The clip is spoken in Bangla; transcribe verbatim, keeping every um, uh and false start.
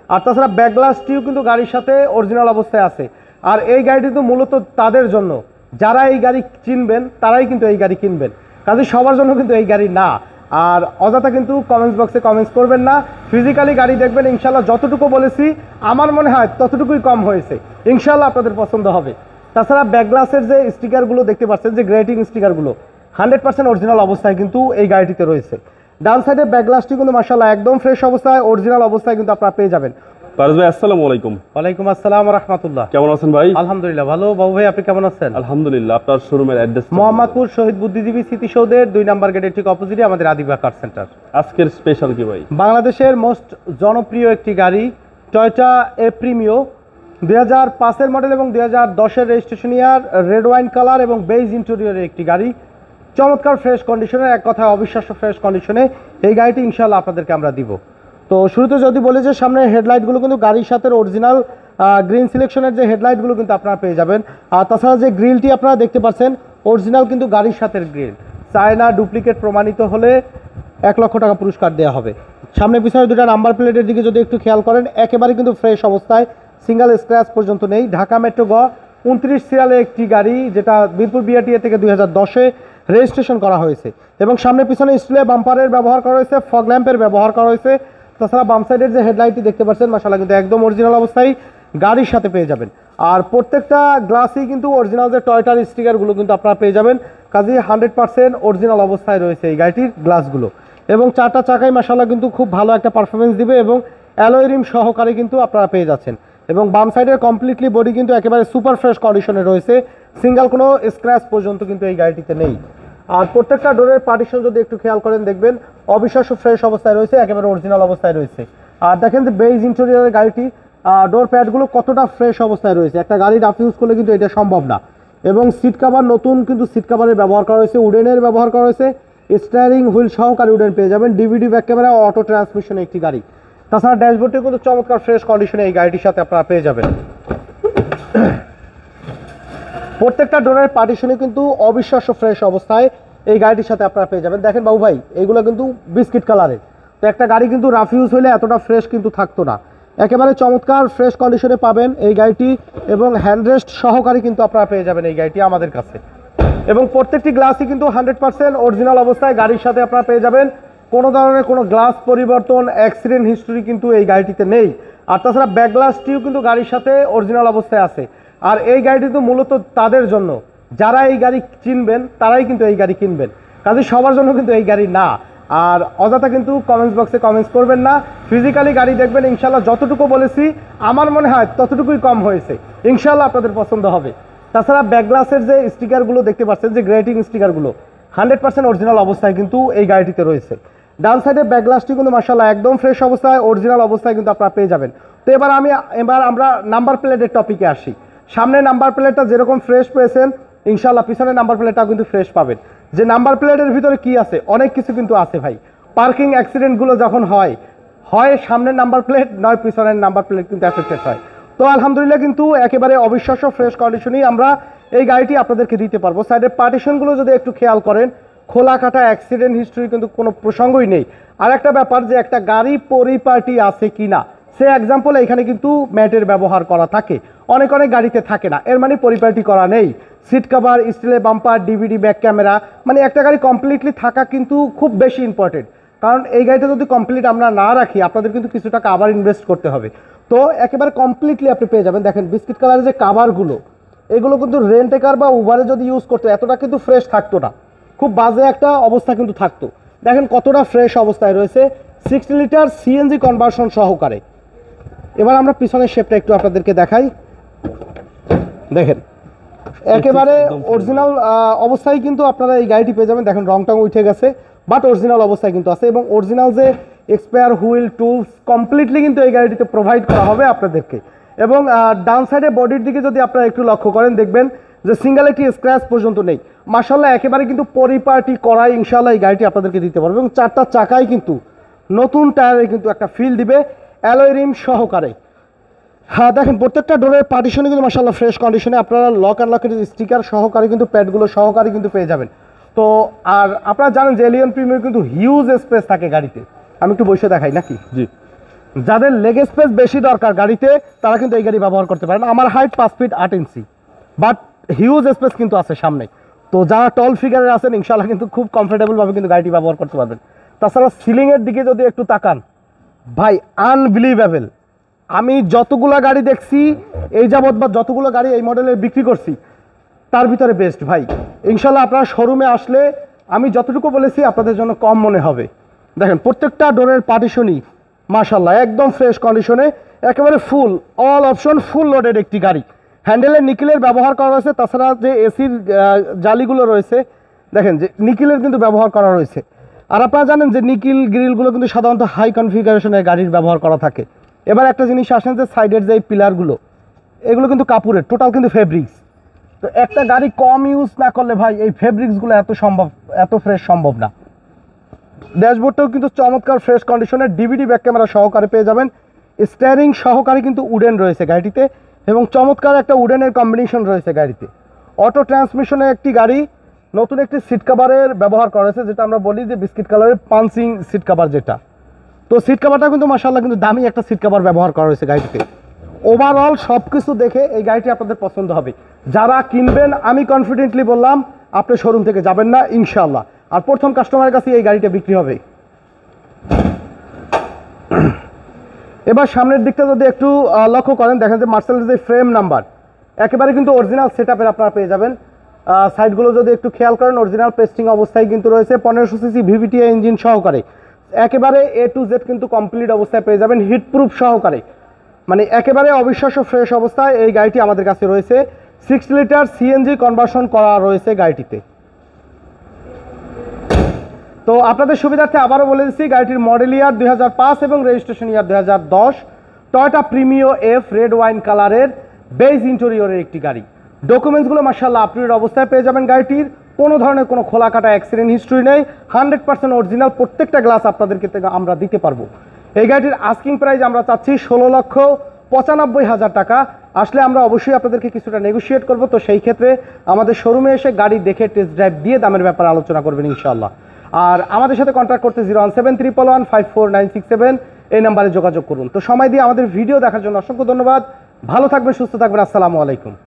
আর তাছাড়া ব্যাকগ্লাসটিও কিন্তু গাড়ির সাথে অরিজিনাল অবস্থায় আছে। আর এই গাড়িটি তো মূলত তাদের জন্য, যারা এই গাড়ি চিনবেন তারাই কিন্তু এই গাড়ি কিনবেন, কাজে সবার জন্য কিন্তু এই গাড়ি না। আর অযথা কিন্তু কমেন্টস বক্সে কমেন্টস করবেন না, ফিজিক্যালি গাড়ি দেখবেন, ইনশাল্লাহ যতটুকু বলেছি আমার মনে হয় ততটুকুই কম হয়েছে, ইনশাল্লাহ আপনাদের পছন্দ হবে। তাছাড়া ব্যাকগ্লাসের যে স্টিকারগুলো দেখতে পাচ্ছেন, যে গ্রেটিং স্টিকারগুলো হান্ড্রেড পার্সেন্ট অরিজিনাল অবস্থায় কিন্তু এই গাড়িটিতে রয়েছে। ডান সাইডের ব্যাকগ্লাসটি কিন্তু মাশাআল্লাহ একদম ফ্রেশ অবস্থায়, অরিজিনাল অবস্থায় কিন্তু আপনারা পেয়ে যাবেন। পারভেজ ভাই আসসালামু আলাইকুম। ওয়ালাইকুম আসসালাম ওয়া রাহমাতুল্লাহ। কেমন আছেন ভাই? আলহামদুলিল্লাহ ভালো। বাবু ভাই আপনি কেমন আছেন? আলহামদুলিল্লাহ। আপনার শোরুমের অ্যাড্রেস? মোহাম্মদপুর শহীদ বুদ্ধিজীবী স্মৃতিসৌধের দুই নাম্বার গেটের ঠিক অপোজিটে আমাদের আদিবা কার সেন্টার। আজকের স্পেশাল কি ভাই? বাংলাদেশের মোস্ট জনপ্রিয় একটি গাড়ি টয়োটা এপ্রিমিও, দুই হাজার পাঁচের মডেল এবং দুই হাজার দশের registration year, red wine colour এবং বেজ ইন্টেরিয়রের একটি গাড়ি, চমৎকার ফ্রেশ কন্ডিশনের, এক কথায় অবিশ্বাস্য ফ্রেশ কন্ডিশনে এই গাড়িটি ইনশাআল্লাহ আপনাদেরকে আমরা দিব। তো শুরুতে যদি বলি যে সামনে হেডলাইটগুলো কিন্তু গাড়ির সাথে অরিজিনাল গ্রিন সিলেকশনের যে হেডলাইটগুলো কিন্তু আপনারা পেয়ে যাবেন। আর তাছাড়া যে গ্রিলটি আপনারা দেখতে পাচ্ছেন অরিজিনাল কিন্তু গাড়ির সাথে গ্রিল, চায়না ডুপ্লিকেট প্রমাণিত হলে এক লক্ষ টাকা পুরস্কার দেওয়া হবে। সামনে পিছনে দুটো নাম্বার প্লেটের দিকে যদি একটু খেয়াল করেন একেবারে কিন্তু ফ্রেশ অবস্থায়, সিঙ্গেল স্ক্র্যাচ পর্যন্ত নেই। ঢাকা মেট্রো গ উনত্রিশ সিরিয়ালের একটি গাড়ি, যেটা বীরপুর বিআরটিএ থেকে দুই হাজার দশে রেজিস্ট্রেশন করা হয়েছে এবং সামনে পিছনে স্টিলের বাম্পারের ব্যবহার করা হয়েছে, ফগ ল্যাম্পের ব্যবহার করা হয়েছে। তাছাড়া বাম সাইডের যে হেডলাইটটি দেখতে পাচ্ছেন মাশাআল্লাহ কিন্তু একদম অরিজিনাল অবস্থায় গাড়ির সাথে পেয়ে যাবেন। আর প্রত্যেকটা গ্লাসই কিন্তু অরিজিনাল যে টয়োটার স্টিকারগুলো কিন্তু আপনারা পেয়ে যাবেন, কাজেই হান্ড্রেড পার্সেন্ট অরিজিনাল অবস্থায় রয়েছে এই গাড়িটির গ্লাসগুলো। এবং চারটা চাকাই মাশাআল্লাহ কিন্তু খুব ভালো একটা পারফরমেন্স দিবে এবং অ্যালয় রিম সহকারে কিন্তু আপনারা পেয়ে যাচ্ছেন। এবং বাম সাইডের কমপ্লিটলি বডি কিন্তু একেবারে সুপার ফ্রেশ কন্ডিশনে রয়েছে, সিঙ্গেল কোনো স্ক্র্যাচ পর্যন্ত কিন্তু এই গাড়িটিতে নেই। আর প্রত্যেকটা ডোরের পার্টিশন যদি একটু খেয়াল করেন দেখবেন অবিশ্বাস্য ফ্রেশ অবস্থায় রয়েছে, একেবারে অরিজিনাল অবস্থায় রয়েছে। আর দেখেন যে বেজ ইন্টেরিয়রের গাড়িটি ডোর প্যাডগুলো কতটা ফ্রেশ অবস্থায় রয়েছে, একটা গাড়ি রাফ ইউজ করলে কিন্তু এটা সম্ভব না। এবং সিট কাভার নতুন কিন্তু সিট কাভারের ব্যবহার করা হয়েছে, উডেনের ব্যবহার করা হয়েছে, স্টিয়ারিং হুইল সহকারে উডেন পেয়ে যাবেন, DVD back camera, auto transmission একটি গাড়ি। তাছাড়া ড্যাশবোর্ডটি কিন্তু চমৎকার ফ্রেশ কন্ডিশনে এই গাড়িটির সাথে আপনারা পেয়ে যাবেন। প্রত্যেকটা ডোরের পার্টিশনে কিন্তু অবিশ্বাস্য ফ্রেশ অবস্থায় এই গাড়িটির সাথে আপনারা পেয়ে যাবেন। দেখেন বাবু ভাই এইগুলো কিন্তু বিস্কিট কালারের, তো একটা গাড়ি কিন্তু রাফ ইউজ হলে এতটা ফ্রেশ কিন্তু থাকতো না, একেবারে চমৎকার ফ্রেশ কন্ডিশনে পাবেন এই গাড়িটি এবং হ্যান্ডরেস্ট সহকারে কিন্তু আপনারা পেয়ে যাবেন এই গাড়িটি আমাদের কাছে। এবং প্রত্যেকটি গ্লাসই কিন্তু হান্ড্রেড পার্সেন্ট অরিজিনাল অবস্থায় গাড়ির সাথে আপনারা পেয়ে যাবেন, কোনো ধরনের কোনো গ্লাস পরিবর্তন, অ্যাক্সিডেন্ট হিস্টোরি কিন্তু এই গাড়িটিতে নেই। আর তাছাড়া ব্যাক গ্লাসটিও কিন্তু গাড়ির সাথে অরিজিনাল অবস্থায় আছে। আর এই গাড়িটি তো মূলত তাদের জন্য, যারা এই গাড়ি চিনবেন তারাই কিন্তু এই গাড়ি কিনবেন, কাজে সবার জন্য কিন্তু এই গাড়ি না। আর অযথা কিন্তু কমেন্টস বক্সে কমেন্টস করবেন না, ফিজিক্যালি গাড়ি দেখবেন, ইনশাল্লাহ যতটুকু বলেছি আমার মনে হয় ততটুকুই কম হয়েছে, ইনশাল্লাহ আপনাদের পছন্দ হবে। তাছাড়া ব্যাকগ্লাসের যে স্টিকারগুলো দেখতে পাচ্ছেন, যে গ্রেটিং স্টিকারগুলো হান্ড্রেড পার্সেন্ট অরিজিনাল অবস্থায় কিন্তু এই গাড়িটিতে রয়েছে। ডান সাইডের ব্যাকগ্লাসটি কিন্তু মাশাআল্লাহ একদম ফ্রেশ অবস্থায়, অরিজিনাল অবস্থায় কিন্তু আপনারা পেয়ে যাবেন। তো এবার আমি এবার আমরা নাম্বার প্লেটের টপিকে আসি। সামনে নাম্বার প্লেটটা যেরকম ফ্রেশ পেয়েছেন ইনশাআল্লাহ পিছনে নাম্বার প্লেটটাও কিন্তু ফ্রেশ পাবেন। যে নাম্বার প্লেটের ভিতরে কি আছে, অনেক কিছু কিন্তু আছে ভাই। পার্কিং অ্যাক্সিডেন্টগুলো যখন হয় হয় সামনের নাম্বার প্লেট নয় পিছনের নাম্বার প্লেট কিন্তু অ্যাফেক্টেড হয়। তো আলহামদুলিল্লাহ কিন্তু একেবারে অবিশ্বাস্য ফ্রেশ কন্ডিশনেই আমরা এই গাড়িটি আপনাদেরকে দিতে পারবো। সাইডের পার্টিশনগুলো যদি একটু খেয়াল করেন, খোলা কাটা, অ্যাক্সিডেন্ট হিস্ট্রি কিন্তু কোনো প্রসঙ্গই নেই। আর একটা ব্যাপার যে একটা গাড়ি পরিপাটি আছে কিনা, সে এক্সাম্পল এখানে কিন্তু ম্যাটের ব্যবহার করা থাকে, অনেক অনেক গাড়িতে থাকে না, এর মানে পরিপাটি করা নেই। সিট কাভার, স্টিলের বাম্পার, ডিভিডি ব্যাক ক্যামেরা, মানে একটা গাড়ি কমপ্লিটলি থাকা কিন্তু খুব বেশি ইম্পর্টেন্ট, কারণ এই গাড়িটা যদি কমপ্লিট আমরা না রাখি আপনাদের কিন্তু কিছু টাকা আবার ইনভেস্ট করতে হবে। তো একেবারে কমপ্লিটলি আপনি পেয়ে যাবেন। দেখেন বিস্কিট কালারের যে কাভারগুলো, এগুলো কিন্তু রেন্টে কার বা উবারে যদি ইউজ করতো এতটা কিন্তু ফ্রেশ থাকতো না, খুব বাজে একটা অবস্থা কিন্তু থাকতো। দেখেন কতটা ফ্রেশ অবস্থায় রয়েছে, সিক্সটি লিটার সিএনজি কনভার্সন সহকারে। এবার আমরা পিছনের শেপটা একটু আপনাদেরকে দেখাই। দেখেন একেবারে অরিজিনাল অবস্থায় কিন্তু আপনারা এই গাড়িটি পেয়ে যাবেন। দেখেন রং টং উঠে গেছে, বাট অরিজিনাল অবস্থায় কিন্তু আছে এবং অরিজিনাল যে এক্সপায়ার হুইল টুলস কমপ্লিটলি কিন্তু এই গাড়িটিতে প্রোভাইড করা হবে আপনাদেরকে। এবং ডাউন সাইডে বডির দিকে যদি আপনারা একটু লক্ষ্য করেন দেখবেন যে সিঙ্গেল একটি স্ক্র্যাচ পর্যন্ত নেই, মাশাআল্লাহ একেবারে কিন্তু পরিপাটি করাই ইনশাআল্লাহ এই গাড়িটি আপনাদেরকে দিতে পারবে। এবং চারটা চাকাই কিন্তু নতুন টায়ারে কিন্তু একটা ফিল দিবে, অ্যালয় রিম সহকারে। হ্যাঁ দেখেন প্রত্যেকটা ডোরের পার্টিশনে কিন্তু মাশাআল্লাহ ফ্রেশ কন্ডিশনে আপনারা লক অ্যান্ড লকের স্টিকার সহকারে কিন্তু প্যাডগুলো সহকারে কিন্তু পেয়ে যাবেন। তো আর আপনারা জানেন যে এলিয়ন প্রিমিয়ার কিন্তু হিউজ স্পেস থাকে গাড়িতে, আমি একটু বসে দেখাই নাকি? জি যাদের লেগ স্পেস বেশি দরকার গাড়িতে তারা কিন্তু এই গাড়ি ব্যবহার করতে পারেন। আমার হাইট পাঁচ ফিট আট ইঞ্চি, বাট হিউজ স্পেস কিন্তু আছে সামনে। তো যারা টল ফিগারের আছেন ইনশাল্লাহ কিন্তু খুব কমফোর্টেবলভাবে কিন্তু গাড়িটি ব্যবহার করতে পারবেন। তাছাড়া সিলিংয়ের দিকে যদি একটু তাকান ভাই, আনবিলিভেবল। আমি যতগুলো গাড়ি দেখছি এই যাবৎ বা যতগুলো গাড়ি এই মডেলের বিক্রি করছি তার ভিতরে বেস্ট ভাই। ইনশাল্লাহ আপনারা শোরুমে আসলে আমি যতটুকু বলেছি আপনাদের জন্য কম মনে হবে। দেখেন প্রত্যেকটা ডোরের পার্টিশনই মাশাল্লাহ একদম ফ্রেশ কন্ডিশনে, একেবারে full all option full loaded একটি গাড়ি। হ্যান্ডেলের নিকেলের ব্যবহার করা রয়েছে, তাছাড়া যে এসির জালিগুলো রয়েছে দেখেন যে নিকেলের কিন্তু ব্যবহার করা রয়েছে। আর আপনারা জানেন যে নিকেল গ্রিলগুলো কিন্তু সাধারণত হাই কনফিগারেশনের গাড়ির ব্যবহার করা থাকে। এবার একটা জিনিস আসেন যে সাইডের যে পিলারগুলো এগুলো কিন্তু কাপড়ের, টোটাল কিন্তু ফেব্রিক্স। তো একটা গাড়ি কম ইউজ না করলে ভাই এই ফেব্রিক্সগুলো এত সম্ভব এত ফ্রেশ সম্ভব না। ড্যাশবোর্ডটাও কিন্তু চমৎকার ফ্রেশ কন্ডিশনের, ডিভিডি ব্যাক ক্যামেরা সহকারে পেয়ে যাবেন। স্টিয়ারিং সহকারে কিন্তু উডেন রয়েছে গাড়িটিতে, এবং চমৎকার একটা উডেনের কম্বিনেশন রয়েছে গাড়িতে। অটো ট্রান্সমিশনের একটি গাড়ি, নতুন একটি সিট কাভারের ব্যবহার করা হয়েছে, যেটা আমরা বলি যে বিস্কিট কালারের পাঞ্চিং সিট কাভার যেটা। তো সিট কাভারটা কিন্তু মাশাআল্লাহ কিন্তু দামি একটা সিট কাভার ব্যবহার করা হয়েছে গাড়িটিতে। ওভারঅল সব কিছু দেখে এই গাড়িটি আপনাদের পছন্দ হবে। যারা কিনবেন আমি কনফিডেন্টলি বললাম আপনি শোরুম থেকে যাবেন না ইনশাআল্লাহ। আর প্রথম কাস্টমারের কাছে এই গাড়িটা বিক্রি হবে। এবার সামনের দিকটা যদি একটু লক্ষ্য করেন দেখেন যে মার্সেডিজের ফ্রেম নাম্বার একেবারে কিন্তু অরিজিনাল সেট আপের আপনারা পেয়ে যাবেন। সাইডগুলো যদি একটু খেয়াল করেন অরিজিনাল পেস্টিং অবস্থায় কিন্তু রয়েছে, পনেরোশো সিসি ভিভিটিআই ইঞ্জিন সহকারে একেবারে এ টু জেড কিন্তু কমপ্লিট অবস্থায় পেয়ে যাবেন, হিট প্রুফ সহকারে। মানে একেবারে অবিশ্বাস্য ফ্রেশ অবস্থায় এই গাড়িটি আমাদের কাছে রয়েছে। সিক্স লিটার সিএনজি কনভার্সন করা রয়েছে গাড়িটিতে। তো আপনাদের সুবিধার্থে আবারও বলে দিচ্ছি গাড়িটির মডেল ইয়ার দুই হাজার পাঁচ এবং রেজিস্ট্রেশন ইয়ার দুই হাজার দশ। Toyota Premio F red wine কালারের বেজ ইন্টেরিয়রের একটি গাড়ি। ডকুমেন্টসগুলো মাশাআল্লাহ আপডেট অবস্থায় পেয়ে যাবেন। গাড়িটির কোনো ধরনের কোনো খোলা কাটা অ্যাক্সিডেন্ট হিস্ট্রি নেই, হান্ড্রেড পার্সেন্ট অরিজিনাল প্রত্যেকটা গ্লাস আপনাদেরকে আমরা দিতে পারবো। এই গাড়িটির আস্কিং প্রাইস আমরা চাচ্ছি ষোলো লক্ষ পঁচানব্বই হাজার টাকা। আসলে আমরা অবশ্যই আপনাদেরকে কিছুটা নেগোশিয়েট করব। তো সেই ক্ষেত্রে আমাদের শোরুমে এসে গাড়ি দেখে টেস্ট ড্রাইভ দিয়ে দামের ব্যাপারে আলোচনা করবেন ইনশাআল্লাহ। আর আমাদের সাথে কন্ট্যাক্ট করতে zero one seven triple one five four nine six seven এই নাম্বারে যোগাযোগ করুন। তো সময় দিয়ে আমাদের ভিডিও দেখার জন্য অসংখ্য ধন্যবাদ। ভালো থাকবেন, সুস্থ থাকবেন, আসসালামু আলাইকুম।